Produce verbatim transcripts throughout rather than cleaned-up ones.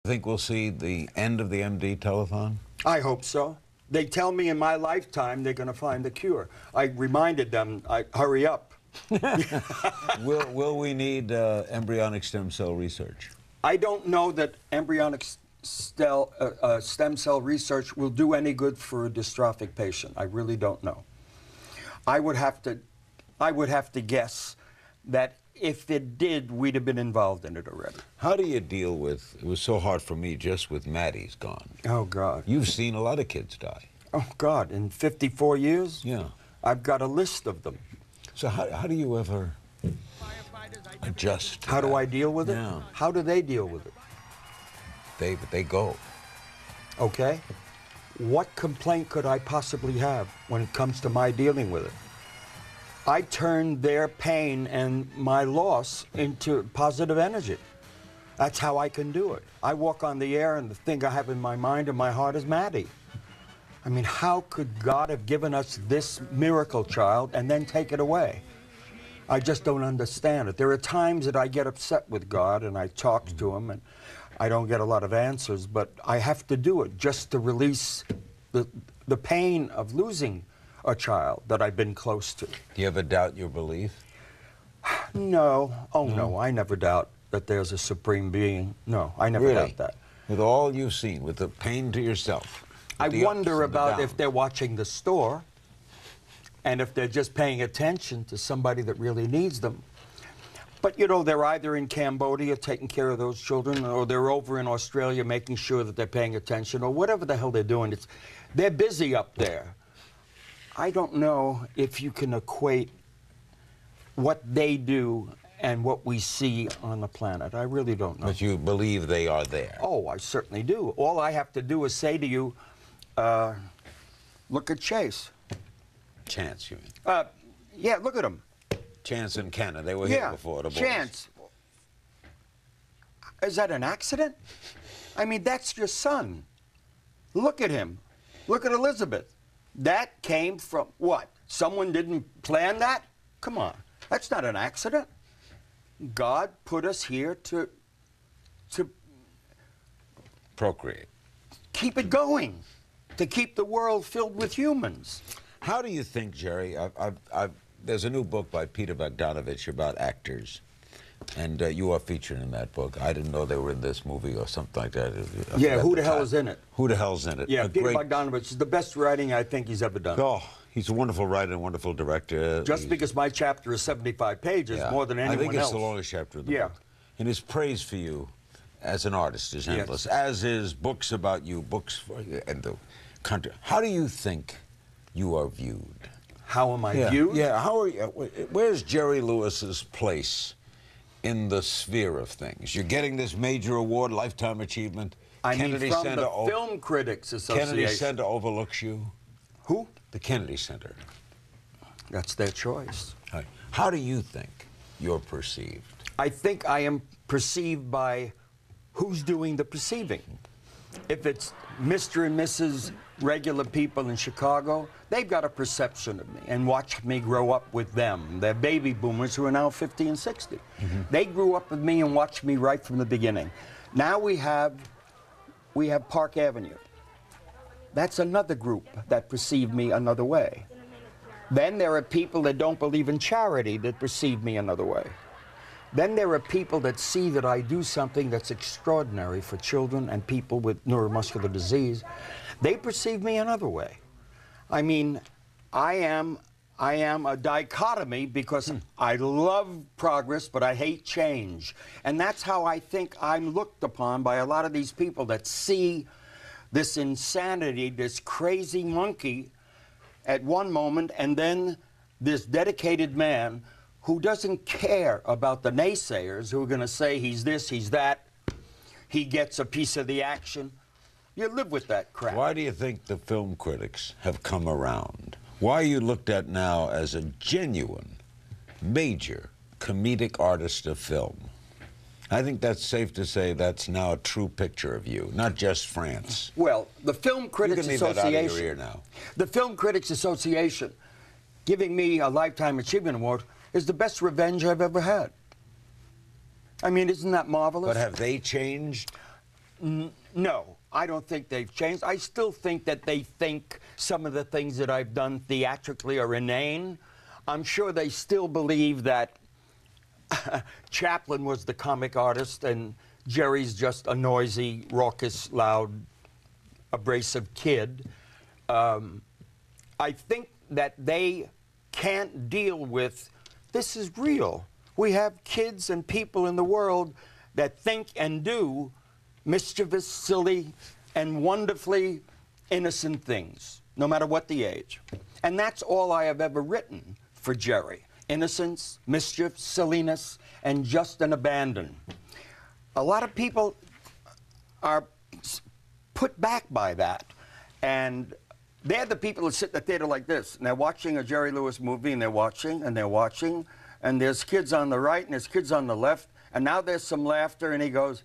Think we'll see the end of the M D Telethon? I hope so. They tell me in my lifetime they're going to find the cure. I reminded them, I, hurry up. will, will we need uh, embryonic stem cell research? I don't know that embryonic stem, uh, uh, stem cell research will do any good for a dystrophic patient. I really don't know. I would have to, I would have to guess that if it did, we'd have been involved in it already. How do you deal with, it was so hard for me just with Mattie's gone. Oh, God. You've seen a lot of kids die. Oh, God, in fifty-four years? Yeah. I've got a list of them. So how, how do you ever adjust to How that? do I deal with it? Yeah. How do they deal with it? They, they go. Okay. What complaint could I possibly have when it comes to my dealing with it? I turn their pain and my loss into positive energy. That's how I can do it. I walk on the air and the thing I have in my mind and my heart is Mattie. I mean, how could God have given us this miracle child and then take it away? I just don't understand it. There are times that I get upset with God and I talk to him and I don't get a lot of answers, but I have to do it just to release the, the pain of losing a child that I've been close to. Do you ever doubt your belief? No. Oh, no. No? I never doubt that there's a supreme being. No, I never Really? doubt that. With all you've seen, with the pain to yourself. I the ups wonder and the about if downs. they're watching the store and if they're just paying attention to somebody that really needs them. But, you know, they're either in Cambodia taking care of those children or they're over in Australia making sure that they're paying attention or whatever the hell they're doing. It's, they're busy up there. I don't know if you can equate what they do and what we see on the planet. I really don't know. But you believe they are there? Oh, I certainly do. All I have to do is say to you, uh, look at Chase. Chance, you mean? Uh, yeah, look at him. Chance and Kenna, they were Yeah, here before, the boys. Chance. Is that an accident? I mean, that's your son. Look at him. Look at Elizabeth. That came from what? Someone didn't plan that? Come on. That's not an accident. God put us here to, to Procreate. keep it going, to keep the world filled with humans. How do you think, Jerry, I've, I've, I've, there's a new book by Peter Bogdanovich about actors, and uh, you are featured in that book. I didn't know they were in this movie or something like that. I Yeah, forgot who the hell title. is in it? Who the hell's in it? Yeah, A Peter great- Bogdanovich is the best writing I think he's ever done. Oh, he's a wonderful writer and wonderful director. Just He's- because my chapter is seventy-five pages, yeah. more than anyone I think it's else. the longest chapter of the Yeah. book. And his praise for you as an artist is Yes. endless, as is books about you, books for you, and the country. How do you think you are viewed? How am I yeah. viewed? Yeah, how are you, where's Jerry Lewis's place in the sphere of things? You're getting this major award, Lifetime Achievement. I Kennedy mean, from Center the o- Film Critics Association. Kennedy Center overlooks you. Who? The Kennedy Center. That's their choice. Right. How do you think you're perceived? I think I am perceived by who's doing the perceiving. If it's Mister and Missus regular people in Chicago, they've got a perception of me and watch me grow up with them. They're baby boomers who are now fifty and sixty. Mm-hmm. They grew up with me and watched me right from the beginning. Now we have, we have Park Avenue. That's another group that perceive me another way. Then there are people that don't believe in charity that perceive me another way. Then there are people that see that I do something that's extraordinary for children and people with neuromuscular disease. They perceive me another way. I mean, I am, I am a dichotomy because hmm. I love progress, but I hate change. And that's how I think I'm looked upon by a lot of these people that see this insanity, this crazy monkey at one moment, and then this dedicated man who doesn't care about the naysayers who are going to say he's this, he's that, he gets a piece of the action. You live with that crap. Why do you think the film critics have come around? Why are you looked at now as a genuine, major comedic artist of film? I think that's safe to say that's now a true picture of you, not just France. Well, the Film Critics you can leave that out of Association, your ear now. the Film Critics Association giving me a Lifetime Achievement Award is the best revenge I've ever had. I mean, isn't that marvelous? But have they changed? N no, I don't think they've changed. I still think that they think some of the things that I've done theatrically are inane. I'm sure they still believe that Chaplin was the comic artist and Jerry's just a noisy, raucous, loud, abrasive kid. Um, I think that they can't deal with, this is real. We have kids and people in the world that think and do mischievous, silly, and wonderfully innocent things, no matter what the age. And that's all I have ever written for Jerry. Innocence, mischief, silliness, and just an abandon. A lot of people are put back by that. And they're the people that sit in the theater like this, and they're watching a Jerry Lewis movie, and they're watching, and they're watching, and there's kids on the right, and there's kids on the left, and now there's some laughter, and he goes,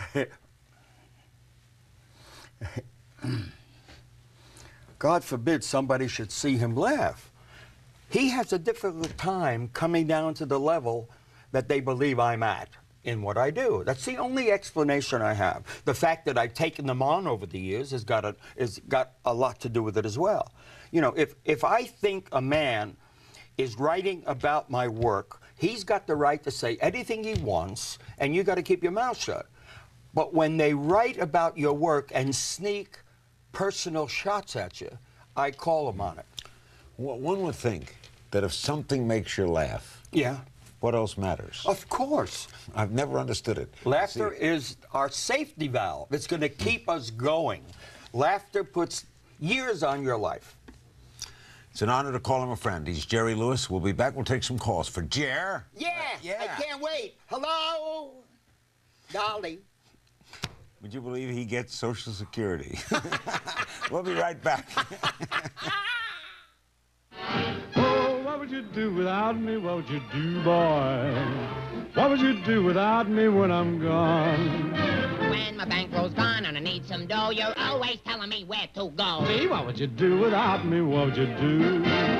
God forbid somebody should see him laugh. He has a difficult time coming down to the level that they believe I'm at in what I do. That's the only explanation I have. The fact that I've taken them on over the years has got a, has got a lot to do with it as well. You know, if, if I think a man is writing about my work, he's got the right to say anything he wants, and you got to keep your mouth shut. But when they write about your work and sneak personal shots at you, I call them on it. Well, one would think that if something makes you laugh, yeah, what else matters? Of course. I've never understood it. Laughter See, is our safety valve. It's going to keep us going. Laughter puts years on your life. It's an honor to call him a friend. He's Jerry Lewis. We'll be back. We'll take some calls for Jer. Yeah, yeah. I can't wait. Hello, Dolly. Would you believe he gets Social Security? We'll be right back. Oh, what would you do without me? What would you do, boy? What would you do without me when I'm gone? When my bankroll's gone and I need some dough, you're always telling me where to go. Me, what would you do without me? What would you do?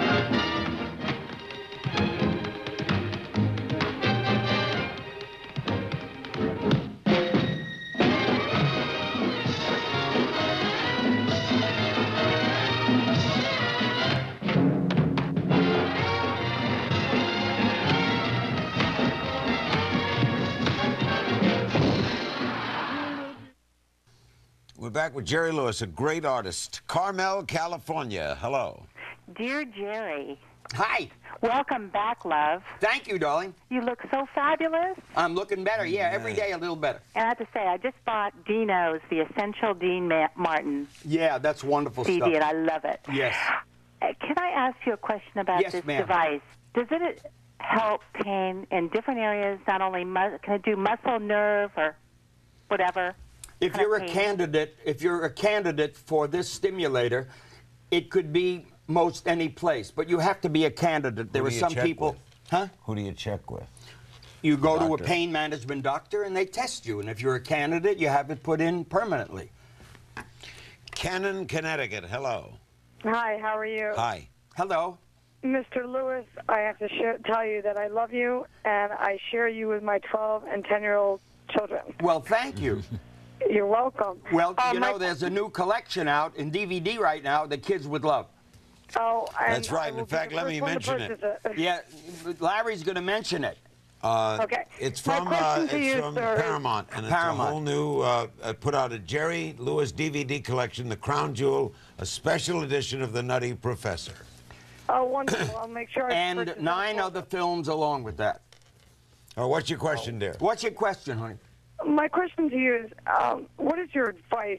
We're back with Jerry Lewis, a great artist. Carmel, California. Hello. Dear Jerry. Hi. Welcome back, love. Thank you, darling. You look so fabulous. I'm looking better. Yeah, every day a little better. And I have to say, I just bought Dino's, the Essential Dean Ma Martin Yeah, that's wonderful C D, stuff. and I love it. Yes. Uh, Can I ask you a question about Yes, this ma'am. device? Does it help pain in different areas, not only mu can it do muscle, nerve, or whatever? If kind of you're a pain? candidate, if you're a candidate for this stimulator, it could be most any place, but you have to be a candidate. There Who are do you some check people, with? huh? Who do you check with? You go to a Doctor. pain management doctor and they test you, and if you're a candidate, you have it put in permanently. Cannon, Connecticut. Hello. Hi, how are you? Hi. Hello. Mister Lewis, I have to share, tell you that I love you, and I share you with my twelve and ten-year-old children. Well, thank you. You're welcome. Well, Uh, you my- know, there's a new collection out in D V D right now that kids would love. Oh, and That's right. I will In be fact, the let first me one to mention it. purchase it. Yeah, Larry's going to mention it. Uh, Okay. It's My from, question uh, to it's you, from sir, is- Paramount, and it's Paramount. a whole new, uh, uh, put out a Jerry Lewis D V D collection, The Crown Jewel, a special edition of The Nutty Professor. Oh, wonderful. I'll make sure I And purchase it. nine other films along with that. Oh, what's your question, dear? What's your question, honey? My question to you is, um, what is your advice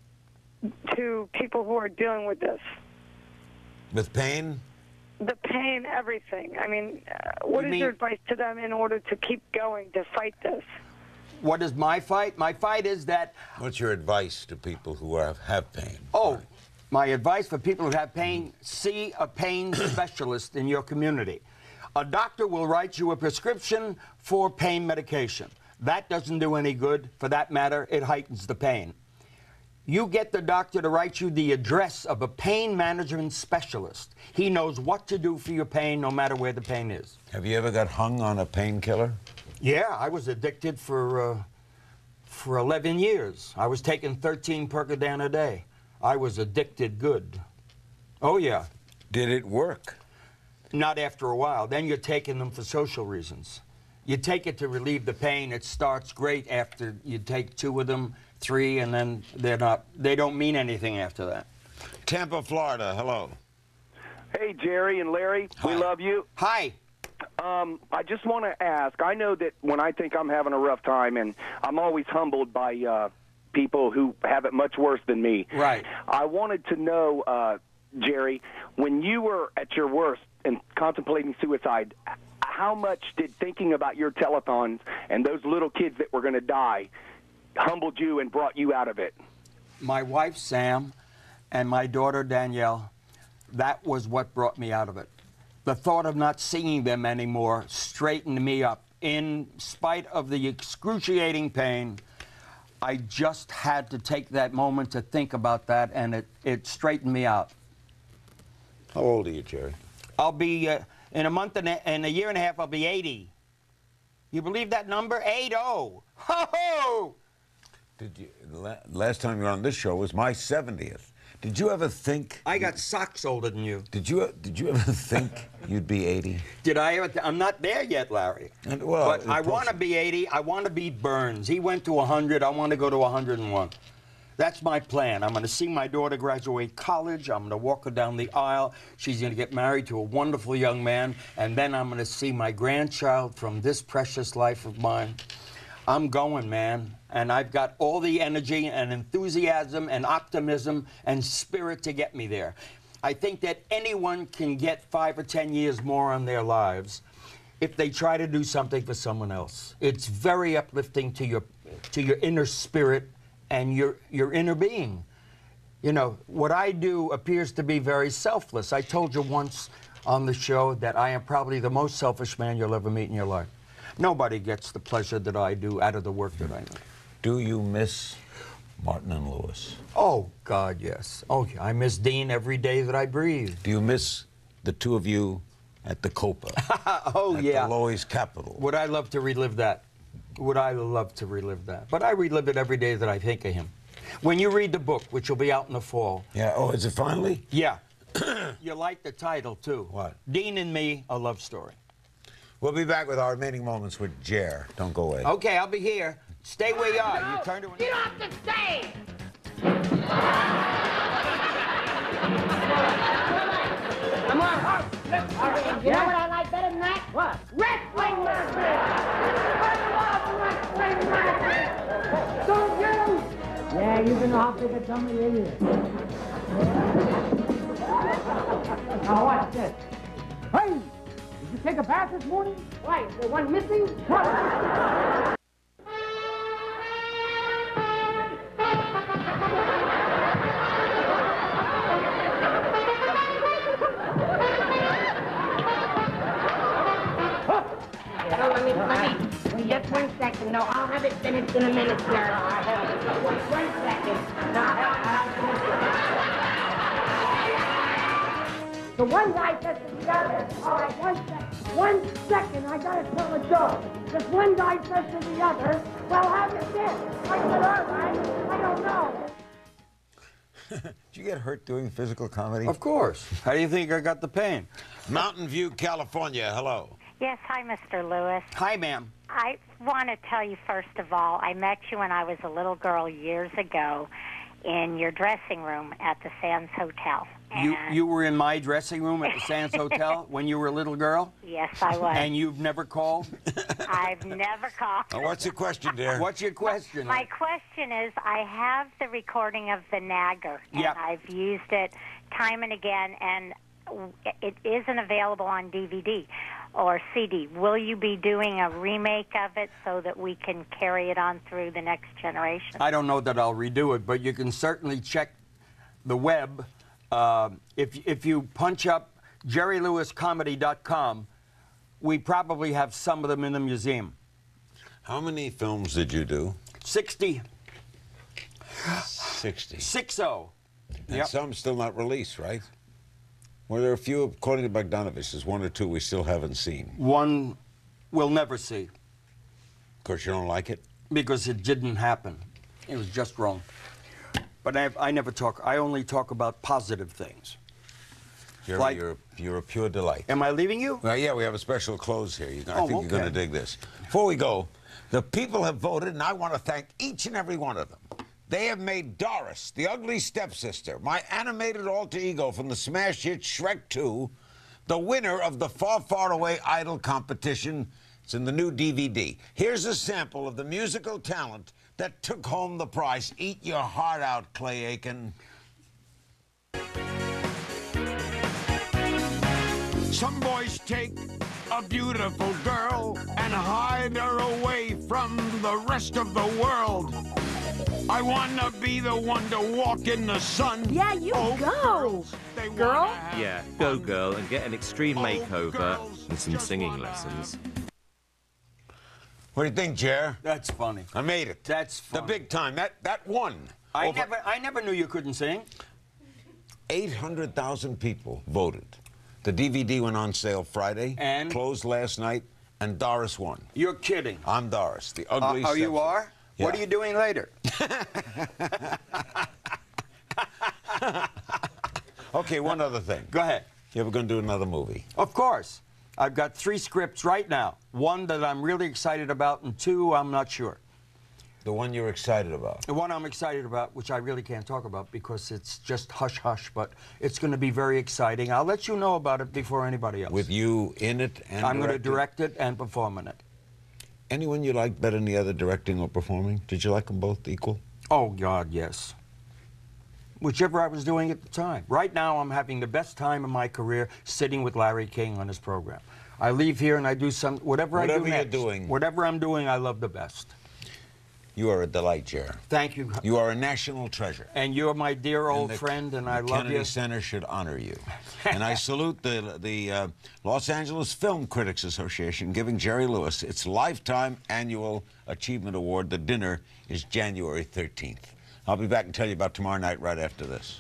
to people who are dealing with this? With pain? The pain, everything. I mean, uh, what You is mean- your advice to them in order to keep going, to fight this? What is my fight? My fight is that, What's your advice to people who have, have pain? oh, my advice for people who have pain, see a pain specialist in your community. A doctor will write you a prescription for pain medication. That doesn't do any good. For that matter, it heightens the pain. You get the doctor to write you the address of a pain management specialist. He knows what to do for your pain, no matter where the pain is. Have you ever got hung on a painkiller? Yeah, I was addicted for uh, For eleven years. I was taking thirteen Percodan a day. I was addicted good. Oh, yeah. Did it work? Not after a while. Then you're taking them for social reasons. You take it to relieve the pain. It starts great after you take two of them, three, and then they're not, they don't mean anything after that. Tampa, Florida, hello. Hey, Jerry and Larry, Hi. we love you. Hi. Um, I just want to ask, I know that when I think I'm having a rough time, and I'm always humbled by uh, people who have it much worse than me. Right. I wanted to know, uh, Jerry, when you were at your worst and contemplating suicide, how much did thinking about your telethons and those little kids that were going to die humbled you and brought you out of it? My wife, Sam, and my daughter, Danielle, that was what brought me out of it. The thought of not seeing them anymore straightened me up. In spite of the excruciating pain, I just had to take that moment to think about that, and it, it straightened me out. How old are you, Jerry? I'll be, uh, in a month and a, in a year and a half, I'll be eighty. You believe that number? eight oh. Ho-ho! Did you, la last time you were on this show was my seventieth. Did you ever think... I got socks older than you. Did you, did you ever think you'd be eighty? Did I ever? I'm not there yet, Larry. And, well, but I want to be eighty. I want to beat Burns. He went to one hundred. I want to go to one hundred and one. That's my plan. I'm going to see my daughter graduate college. I'm going to walk her down the aisle. She's going to get married to a wonderful young man. And then I'm going to see my grandchild from this precious life of mine. I'm going, man. And I've got all the energy and enthusiasm and optimism and spirit to get me there. I think that anyone can get five or ten years more on their lives if they try to do something for someone else. It's very uplifting to your, to your inner spirit and your, your inner being. You know, what I do appears to be very selfless. I told you once on the show that I am probably the most selfish man you'll ever meet in your life. Nobody gets the pleasure that I do out of the work that I do. Do you miss Martin and Lewis? Oh, God, yes. Oh, yeah. I miss Dean every day that I breathe. Do you miss the two of you at the Copa? Oh, at yeah. the Loews Capitol? Would I love to relive that? Would I love to relive that? But I relive it every day that I think of him. When you read the book, which will be out in the fall. Yeah. Oh, is it finally? Yeah. You like the title, too. What? Dean and Me, A Love Story. We'll be back with our remaining moments with Jer. Don't go away. Okay, I'll be here. Stay where you are. No, you turn to... You don't have to stay! Come on. You know what I like better than that? What? Wrestling matches! I love wrestling matches! Don't you? Yeah, you've been off to the some of your years. Now watch this. Hey! Did you take a bath this morning? Why, is there one missing? What? Let me, let me, just one second. No, I'll have it finished in a minute, sir. I'll have it. One, one second. No, I'll have it. The one guy says to the other, all right, one second. One second, I gotta tell a joke. This one guy says to the other, well, have it then. I said, all right, I don't know. Did you get hurt doing physical comedy? Of course. How do you think I got the pain? Mountain View, California. Hello. Yes, hi, Mister Lewis. Hi, ma'am. I want to tell you, first of all, I met you when I was a little girl years ago in your dressing room at the Sands Hotel. You, you were in my dressing room at the Sands Hotel when you were a little girl? Yes, I was. And you've never called? I've never called. Now, what's your question, dear? What's your question? My question is, I have the recording of the Nagger, and Yep. I've used it time and again, and it isn't available on D V D or C D. Will you be doing a remake of it so that we can carry it on through the next generation? I don't know that I'll redo it, but you can certainly check the web. Uh, if, if you punch up jerry lewis comedy dot com, we probably have some of them in the museum. How many films did you do? sixty. sixty. six oh. And Yep. some still not released, right? Were there a few, according to Bogdanovich, there's one or two we still haven't seen? One we'll never see. Of course, you don't like it? because it didn't happen. It was just wrong. But I, I never talk, I only talk about positive things. Jerry, Like- you're, you're a pure delight. Am I leaving you? Well, yeah, we have a special close here. You, I Oh, think you're going to okay. dig this. Before we go, the people have voted, and I want to thank each and every one of them. They have made Doris, the ugly stepsister, my animated alter ego from the smash hit Shrek two, the winner of the Far, Far Away Idol competition. It's in the new D V D. Here's a sample of the musical talent that took home the prize. Eat your heart out, Clay Aiken. Some boys take a beautiful girl and hide her away from the rest of the world. I wanna be the one to walk in the sun. Yeah, you Oh, go. girls, they Girl? wanna have Yeah, go fun. girl and get an extreme Oh, makeover girls and some just singing wanna lessons. What do you think, Jer? That's funny. I made it. That's the funny. big time. That that won. I Over never, I never knew you couldn't sing. eight hundred thousand people voted. The D V D went on sale Friday, And? closed last night, and Doris won. You're kidding. I'm Doris, the Uh, ugly. oh, you stepsister. are? Yeah. What are you doing later? Okay, one other thing. Go ahead. You ever going to do another movie? Of course. I've got three scripts right now. One that I'm really excited about, and two I'm not sure. The one you're excited about. The one I'm excited about, which I really can't talk about because it's just hush-hush, but it's going to be very exciting. I'll let you know about it before anybody else. With you in it and I'm going to directing? direct it and perform in it. Anyone you like better than the other, directing or performing? Did you like them both equal? Oh, God, yes. Whichever I was doing at the time. Right now, I'm having the best time of my career sitting with Larry King on his program. I leave here and I do some, whatever, I Whatever do you're next. doing. Whatever I'm doing, I love the best. You are a delight, Jer. Thank you. You are a national treasure. And you're my dear old the- friend, and the I love Kennedy you. Center should honor you. And I salute the, the uh, Los Angeles Film Critics Association giving Jerry Lewis its Lifetime Annual Achievement Award. The dinner is January thirteenth. I'll be back and tell you about tomorrow night right after this.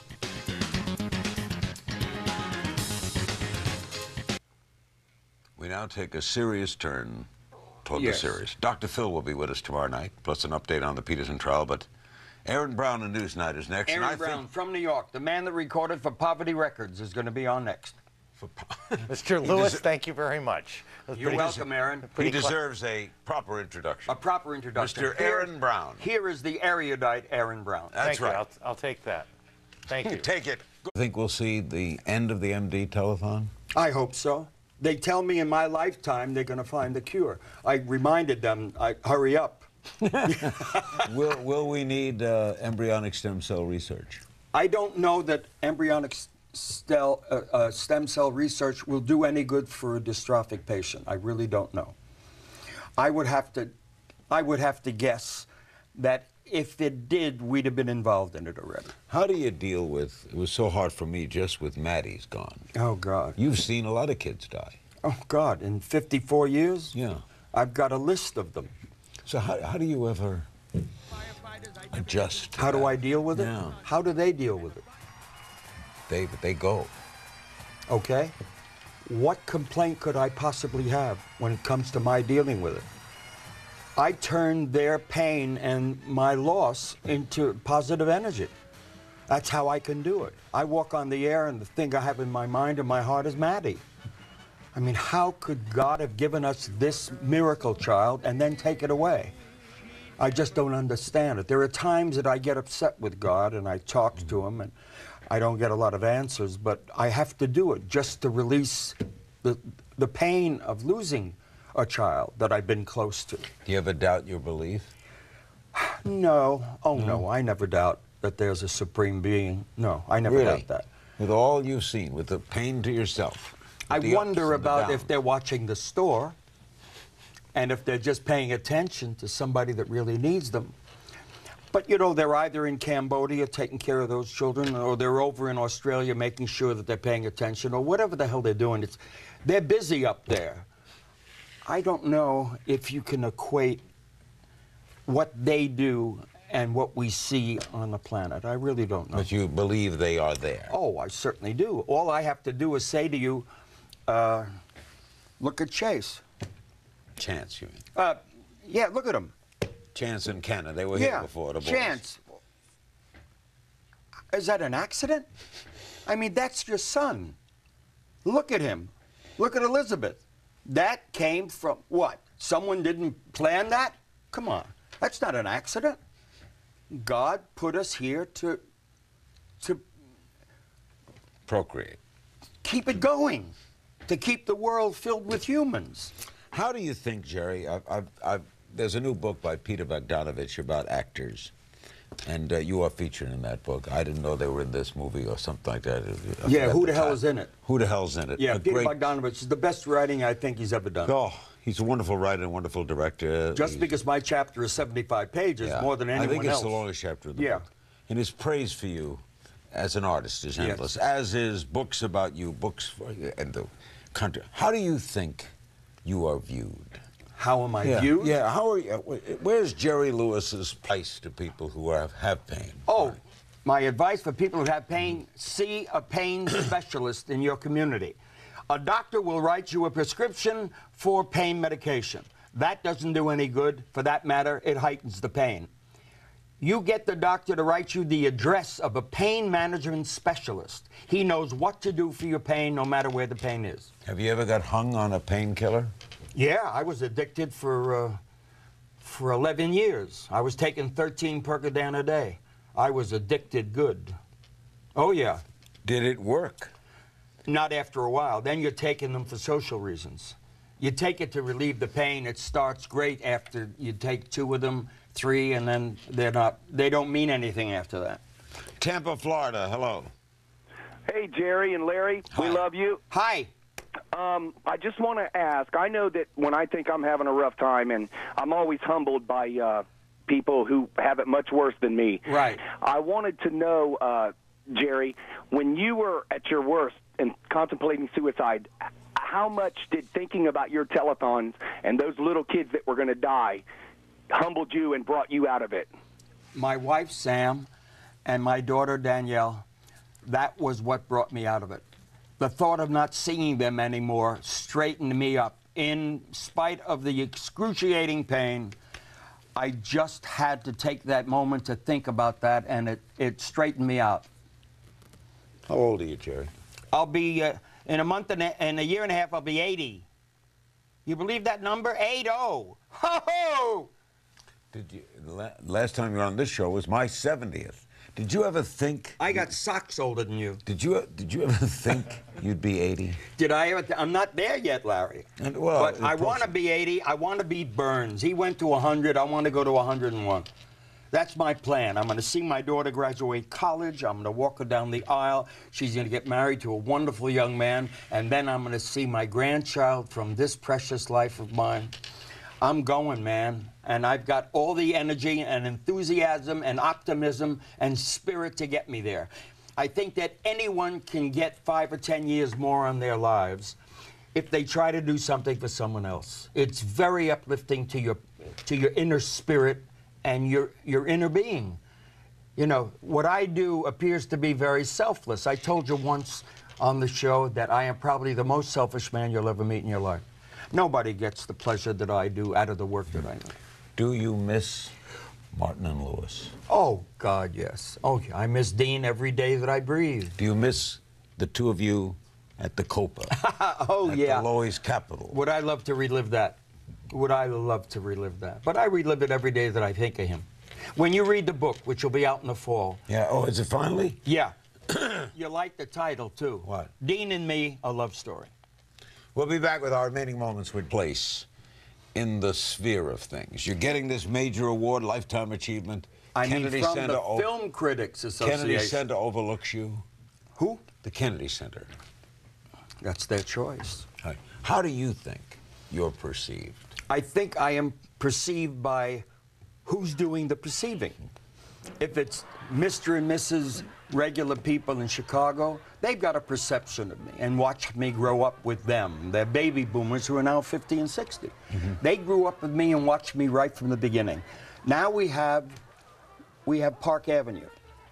We now take a serious turn toward Yes. the series. Doctor Phil will be with us tomorrow night, plus an update on the Peterson trial, but Aaron Brown and Newsnight is next. and I Aaron Brown think from New York, the man that recorded for Poverty Records, is going to be on next. Mister He Lewis, deser- thank you very much. That was You're pretty- welcome, Aaron. he pretty cl- deserves a proper introduction. A proper introduction. Mister Aaron Brown. Here is the erudite Aaron Brown. That's Thank you. right. I'll, I'll take that. Thank you. Take it. I think we'll see the end of the M D Telethon. I hope so. They tell me in my lifetime they're going to find the cure. I reminded them, I, hurry up. will, will we need uh, embryonic stem cell research? I don't know that embryonic s- stel, uh, uh, stem cell research will do any good for a dystrophic patient. I really don't know. I would have to, I would have to guess that if it did, we'd have been involved in it already. How do you deal with, it was so hard for me just with Mattie's gone. Oh, God. You've seen a lot of kids die. Oh, God. In fifty-four years? Yeah. I've got a list of them. So how, how do you ever adjust to How do that? I deal with it? Yeah. How do they deal with it? They, they go. Okay? What complaint could I possibly have when it comes to my dealing with it? I turn their pain and my loss into positive energy. That's how I can do it. I walk on the air and the thing I have in my mind and my heart is Mattie. I mean, how could God have given us this miracle child and then take it away? I just don't understand it. There are times that I get upset with God and I talk to him and I don't get a lot of answers, but I have to do it just to release the, the pain of losing a child that I've been close to. Do you ever doubt your belief? No. Oh, no, I never doubt that there's a supreme being. No, I never Really? doubt that. With all you've seen, with the pain to yourself. I with the ups wonder and the about if downs. they're watching the store and if they're just paying attention to somebody that really needs them. But, you know, they're either in Cambodia taking care of those children or they're over in Australia making sure that they're paying attention or whatever the hell they're doing. It's, they're busy up there. I don't know if you can equate what they do and what we see on the planet. I really don't know. But you believe they are there. Oh, I certainly do. All I have to do is say to you, uh, look at Chase. Chance, you mean? Uh, yeah, look at him. Chance and Cannon, they were yeah, here before the Bulls. Chance. Is that an accident? I mean, that's your son. Look at him. Look at Elizabeth. That came from what? Someone didn't plan that? Come on. That's not an accident. God put us here to, to Procreate. keep it going, to keep the world filled with humans. How do you think, Jerry, I've, I've, I've, there's a new book by Peter Bogdanovich about actors, and uh, you are featured in that book. I didn't know they were in this movie or something like that. I Yeah, forgot who the hell title. is in it? Who the hell's in it? Yeah, A Peter great- Bogdanovich is the best writing I think he's ever done. Oh, he's a wonderful writer and wonderful director. Just He's- because my chapter is seventy-five pages, yeah. more than anyone I think it's else. the longest chapter of the Yeah. book. And his praise for you as an artist is Yes. endless, as is books about you, books for you, and the country. How do you think you are viewed? How am I yeah. viewed? Yeah, how are you? Where's Jerry Lewis's place to people who have, have pain? Oh, my advice for people who have pain, see a pain specialist in your community. A doctor will write you a prescription for pain medication. That doesn't do any good. For that matter, it heightens the pain. You get the doctor to write you the address of a pain management specialist. He knows what to do for your pain, no matter where the pain is. Have you ever got hung on a painkiller? Yeah, I was addicted for uh, for eleven years. I was taking thirteen Percodan a day. I was addicted good. Oh, yeah. Did it work? Not after a while. Then you're taking them for social reasons. You take it to relieve the pain. It starts great after you take two of them, three, and then they're not, they don't mean anything after that. Tampa, Florida, hello. Hey, Jerry and Larry, we Hi. love you. Hi. Um, I just want to ask, I know that when I think I'm having a rough time, and I'm always humbled by uh, people who have it much worse than me. Right. I wanted to know, uh, Jerry, when you were at your worst and contemplating suicide, how much did thinking about your telethons and those little kids that were going to die humbled you and brought you out of it? My wife, Sam, and my daughter, Danielle, that was what brought me out of it. The thought of not seeing them anymore straightened me up. In spite of the excruciating pain, I just had to take that moment to think about that, and it, it straightened me out. How old are you, Jerry? I'll be, uh, in a month and a, in a year and a half, I'll be eighty. You believe that number? eight oh. Ho-ho! Did you, la- last time you were on this show was my seventieth. Did you ever think? I got socks older than you. Did you Did you ever think you'd be eighty? Did I ever? Th I'm not there yet, Larry. And, well, but I want to be eighty. I want to beat Burns. He went to one hundred. I want to go to one hundred and one. That's my plan. I'm going to see my daughter graduate college. I'm going to walk her down the aisle. She's going to get married to a wonderful young man. And then I'm going to see my grandchild from this precious life of mine. I'm going, man. And I've got all the energy and enthusiasm and optimism and spirit to get me there. I think that anyone can get five or ten years more on their lives if they try to do something for someone else. It's very uplifting to your, to your inner spirit and your, your inner being. You know, what I do appears to be very selfless. I told you once on the show that I am probably the most selfish man you'll ever meet in your life. Nobody gets the pleasure that I do out of the work that I do. Do you miss Martin and Lewis? Oh, God, yes. Oh, I miss Dean every day that I breathe. Do you miss the two of you at the Copa? Oh, at yeah. the Loews Capitol? Would I love to relive that? Would I love to relive that? But I relive it every day that I think of him. When you read the book, which will be out in the fall. Yeah, oh, is it finally? Yeah. You like the title, too. What? Dean and Me, A Love Story. We'll be back with our remaining moments with place in the sphere of things. You're getting this major award, Lifetime Achievement. I Kennedy mean, from Center the o- Film Critics Association. Kennedy Center overlooks you. Who? The Kennedy Center. That's their choice. Hi. How do you think you're perceived? I think I am perceived by who's doing the perceiving. If it's Mister and Missus regular people in Chicago, they've got a perception of me and watched me grow up with them. They're baby boomers who are now fifty and sixty. Mm-hmm. They grew up with me and watched me right from the beginning. Now we have, we have Park Avenue.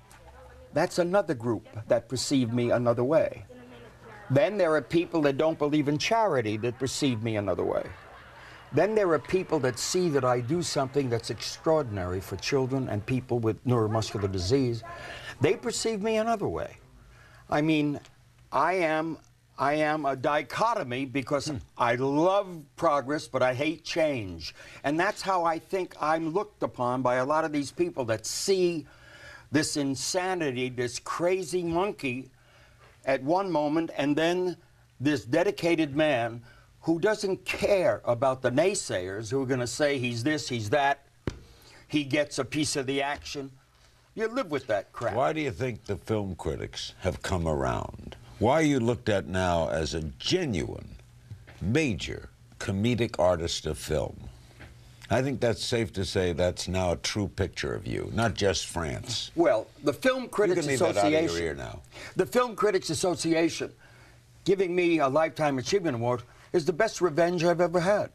That's another group that perceive me another way. Then there are people that don't believe in charity that perceive me another way. Then there are people that see that I do something that's extraordinary for children and people with neuromuscular disease. They perceive me another way. I mean, I am, I am a dichotomy because I love progress, but I hate change. And that's how I think I'm looked upon by a lot of these people that see this insanity, this crazy monkey at one moment, and then this dedicated man who doesn't care about the naysayers who are going to say he's this, he's that, he gets a piece of the action. You live with that crap. Why do you think the film critics have come around? Why are you looked at now as a genuine, major comedic artist of film? I think that's safe to say that's now a true picture of you, not just France. Well, the Film Critics You can leave that out of Association, your ear now. the Film Critics Association giving me a Lifetime Achievement Award is the best revenge I've ever had.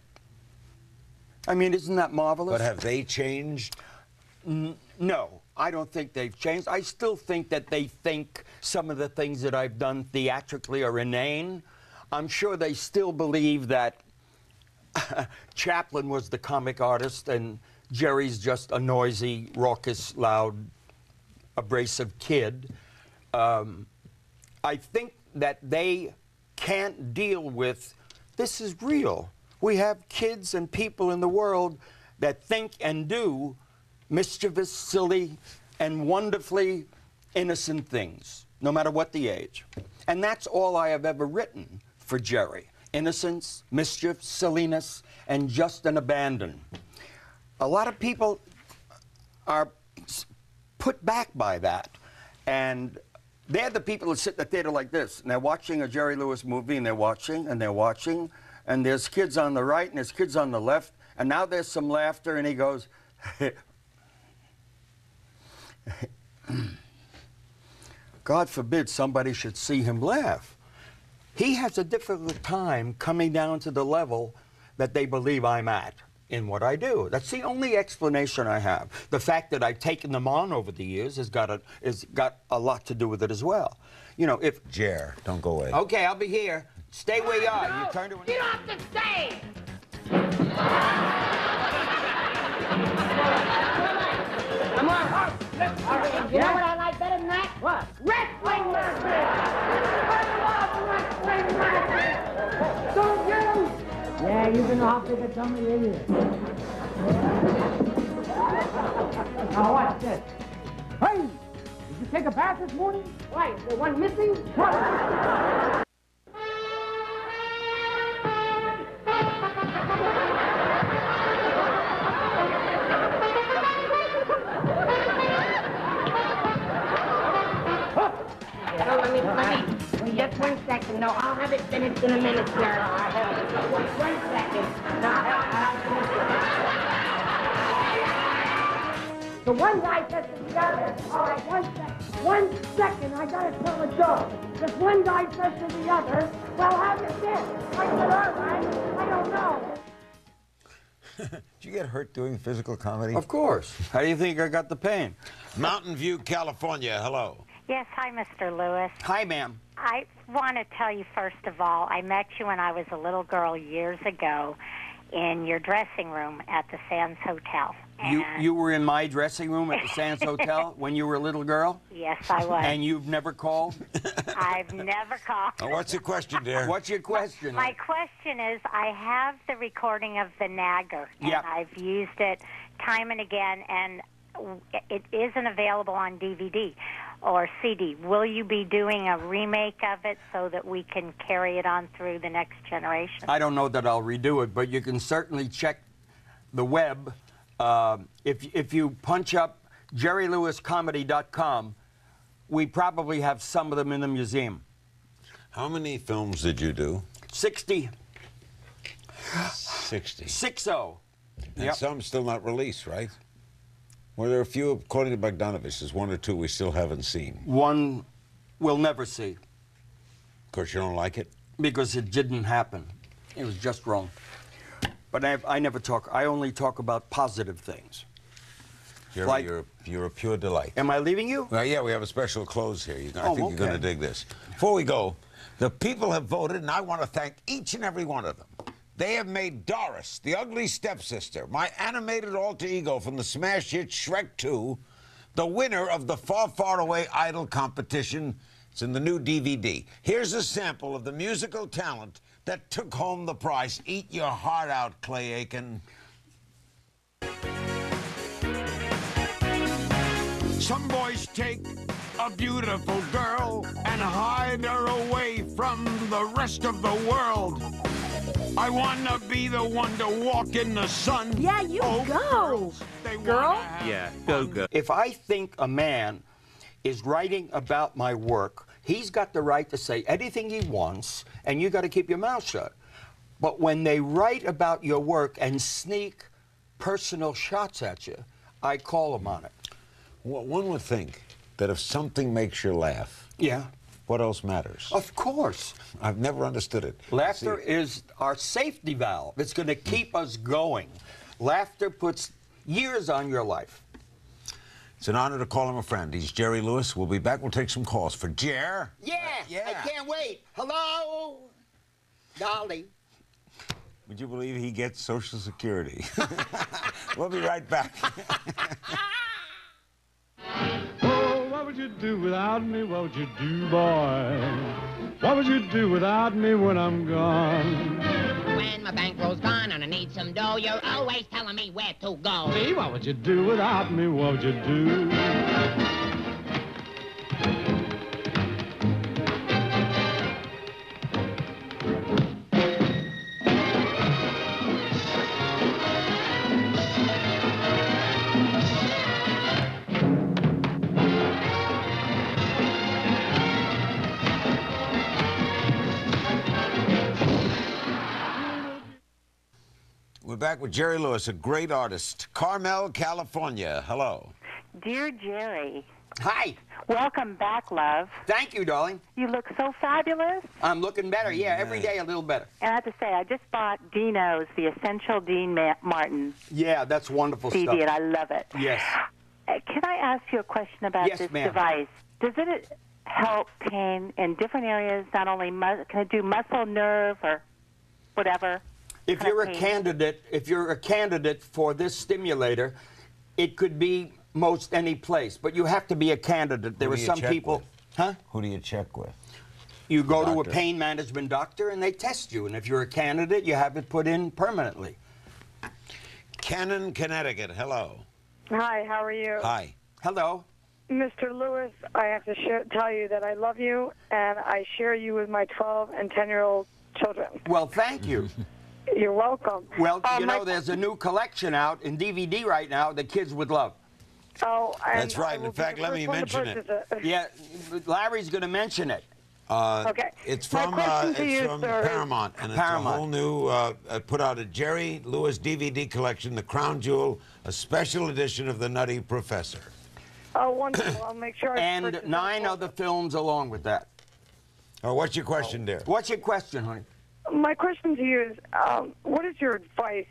I mean, isn't that marvelous? But have they changed? N no, I don't think they've changed. I still think that they think some of the things that I've done theatrically are inane. I'm sure they still believe that Chaplin was the comic artist and Jerry's just a noisy, raucous, loud, abrasive kid. Um, I think that they can't deal with this is real. We have kids and people in the world that think and do mischievous, silly, and wonderfully innocent things, no matter what the age. And that's all I have ever written for Jerry. Innocence, mischief, silliness, and just an abandon. A lot of people are put back by that. And they're the people that sit in the theater like this, and they're watching a Jerry Lewis movie, and they're watching, and they're watching, and there's kids on the right, and there's kids on the left, and now there's some laughter, and he goes, God forbid somebody should see him laugh. He has a difficult time coming down to the level that they believe I'm at in what I do. That's the only explanation I have. The fact that I've taken them on over the years has got a, has got a lot to do with it as well. You know, if... Jer, don't go away. Okay, I'll be here. Stay where you are. No, you turn to... you don't have to stay! Come on. You know what I like better than that? What? Wrestling matches! I love wrestling matches! Don't you? Yeah, you can know how big a dummy it is. Now watch this. Hey! Did you take a bath this morning? Why, is there one missing? What? No, let me, let me, just one second. No, I'll have it finished in a minute, sir. I'll have it. One, one second. No, I'll have The one guy says to the other, all right, one second, one second, I gotta tell a joke. This one guy says to the other, well, how's it been? I said, all right, I don't know. Did you get hurt doing physical comedy? Of course. How do you think I got the pain? Mountain View, California, hello. Yes, hi, Mister Lewis. Hi, ma'am. I want to tell you, first of all, I met you when I was a little girl years ago in your dressing room at the Sands Hotel. You, you were in my dressing room at the Sands Hotel when you were a little girl? Yes, I was. And you've never called? I've never called. Oh, what's your question, dear? What's your question? My question is, I have the recording of the Nagger, and yep. I've used it time and again, and it isn't available on D V D or C D. Will you be doing a remake of it so that we can carry it on through the next generation? I don't know that I'll redo it, but you can certainly check the web. Uh, if, if you punch up jerry lewis comedy dot com, we probably have some of them in the museum. How many films did you do? sixty. sixty. Six oh. And Yep. some still not released, right? Well, there are a few, according to Bogdanovich, there's one or two we still haven't seen. One we'll never see. Of course, you don't like it? Because it didn't happen. It was just wrong. But I, I never talk, I only talk about positive things. You're, Like- you're, you're a pure delight. Am I leaving you? Well, yeah, we have a special close here. You're, I Oh, think you're going okay. to dig this. Before we go, the people have voted, and I want to thank each and every one of them. They They have made Doris, the ugly stepsister, my animated alter ego from the smash hit Shrek two, the winner of the Far, Far Away Idol competition. It's in the new D V D. Here's a sample of the musical talent that took home the prize. Eat your heart out, Clay Aiken. Some boys take a beautiful girl and hide her away from the rest of the world. I wanna be the one to walk in the sun. Yeah, you oh, go, girls, they girl. Yeah, go, go. If I think a man is writing about my work, he's got the right to say anything he wants, and you got to keep your mouth shut. But when they write about your work and sneak personal shots at you, I call them on it. Well, one would think that if something makes you laugh, Yeah. what else matters? Of course. I've never understood it. Laughter See, is our safety valve. It's going to keep us going. Laughter puts years on your life. it's an honor to call him a friend. He's Jerry Lewis. We'll be back. We'll take some calls for Jer. Yeah, yeah. I can't wait. Hello, Dolly. Would you believe he gets Social Security? We'll be right back. Oh, what would you do without me? What would you do, boy? What would you do without me when I'm gone? When my bankroll's gone and I need some dough, you're always telling me where to go. Me, what would you do without me? What would you do? We're back with Jerry Lewis, a great artist. Carmel, California. Hello. Dear Jerry, Hi. welcome back, love. Thank you, darling. You look so fabulous. I'm looking better. Yeah, every day a little better. And I have to say, I just bought Dino's, the Essential Dean Ma- Martin Yeah, that's wonderful C D, stuff. and I love it. Yes. Uh, Can I ask you a question about Yes, this ma'am. device? Does it help pain in different areas, not only, mu- can it do muscle, nerve, or whatever? If kind of you're a pain? candidate, if you're a candidate for this stimulator, it could be most any place, but you have to be a candidate. There Who are do you some check people, with? huh? Who do you check with? You go to a Doctor. pain management doctor and they test you, and if you're a candidate, you have it put in permanently. Cannon, Connecticut. Hello. Hi, how are you? Hi. Hello. Mister Lewis, I have to share, tell you that I love you, and I share you with my twelve and ten-year-old children. Well, thank you. You're welcome. Well, Uh, you my- know, there's a new collection out in D V D right now that kids would love. Oh, and That's right. I will In be fact, the let first me one to mention it. purchase it. Yeah, Larry's going to mention it. Uh, Okay. It's My from, question uh, to it's you, from sir, is- Paramount, and it's Paramount. a whole new, uh, uh, put out a Jerry Lewis D V D collection, The Crown Jewel, a special edition of The Nutty Professor. Oh, wonderful. I'll make sure I And purchase it. nine other films along with that. Oh, what's your question, dear? What's your question, honey? My question to you is, um, what is your advice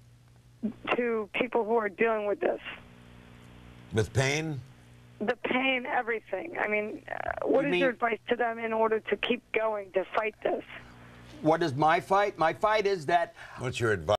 to people who are dealing with this? With pain? The pain, everything. I mean, uh, what You is mean- your advice to them in order to keep going, to fight this? What is my fight? My fight is that What's your advice?